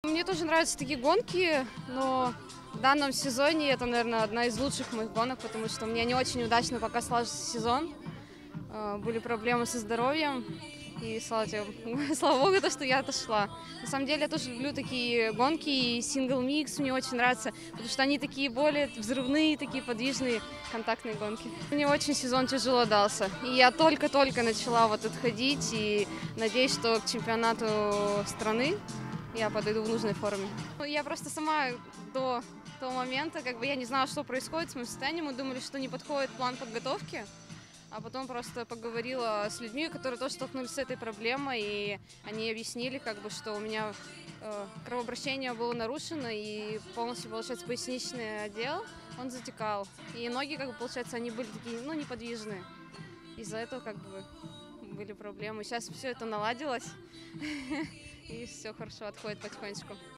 Мне тоже нравятся такие гонки, но в данном сезоне это, наверное, одна из лучших моих гонок, потому что у меня не очень удачно пока сложился сезон. Были проблемы со здоровьем, и слава тебе, слава богу, то, что я отошла. На самом деле я тоже люблю такие гонки, и сингл-микс мне очень нравится, потому что они такие более взрывные, такие подвижные, контактные гонки. Мне очень сезон тяжело дался, и я только-только начала вот отходить, и надеюсь, что к чемпионату страны я подойду в нужной форме. Я просто сама до того момента, я не знала, что происходит с моим состоянием, мы думали, что не подходит план подготовки. А потом просто поговорила с людьми, которые тоже столкнулись с этой проблемой, и они объяснили, что у меня кровообращение было нарушено, и полностью, получается, поясничный отдел, он затекал. И ноги, получается, они были такие, неподвижные. Из-за этого, были проблемы. Сейчас все это наладилось, и все хорошо, отходит потихонечку.